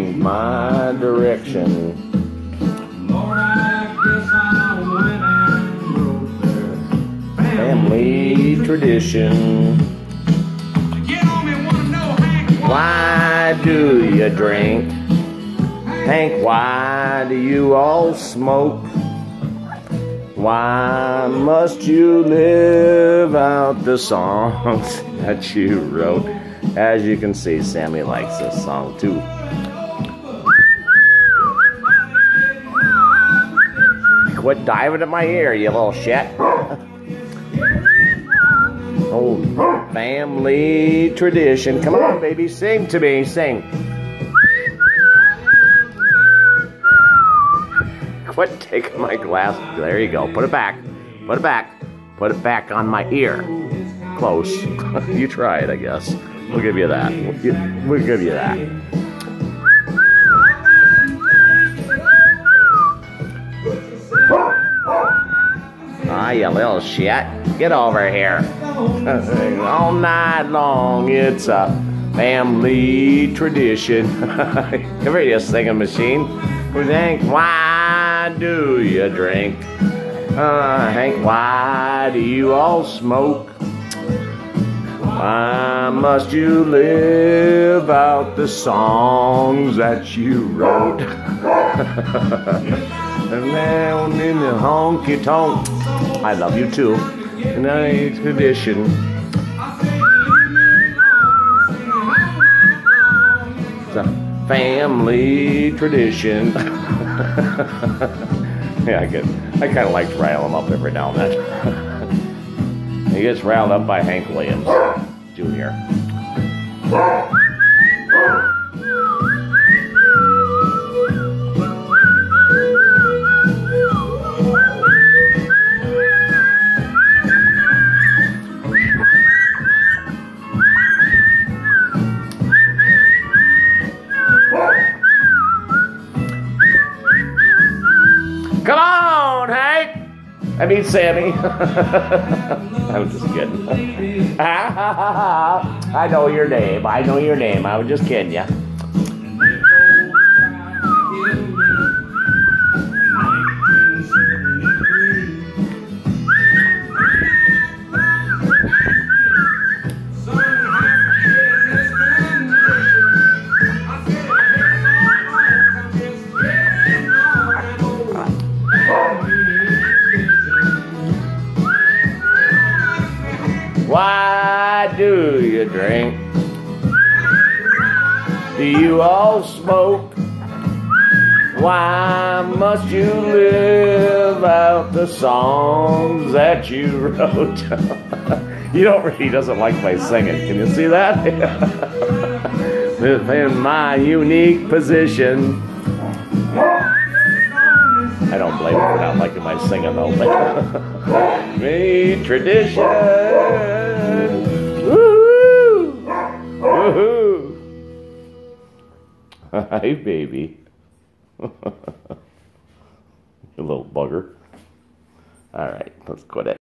find my direction. Lord, I guess I went and wrote their Family tradition. Get on me, wanna know, Hank, Why do you drink? Hank, why do you all smoke? Why must you live out the songs that you wrote? As you can see, Sammy likes this song too. Quit diving in my ear, you little shit. Oh, family tradition. Come on, baby, sing to me, sing. Quit taking my glass. There you go. Put it back. Put it back. Put it back on my ear. Close. You try it, I guess. We'll give you that. We'll give you that. Ah, you little shit. Get over here. All night long, it's a family tradition. Come here, you singing machine. Hank, why do you drink? Hank, why do you all smoke? Why must you live out the songs that you wrote? And down in the honky tonk, I love you too. Nice tradition. It's a family tradition. Yeah, I kind of like to rile him up every now and then. He gets riled up by Hank Williams Jr. Come on, Hank! I mean, Sammy. I was just kidding. I know your name. I know your name. I was just kidding you. Why do you drink? Do you all smoke? Why must you live out the songs that you wrote? He doesn't like my singing. Can you see that? In my unique position. I don't blame him for not liking my singing though. Me tradition. Woohoo! Woohoo! Hi, baby. You little bugger. All right, let's quit it.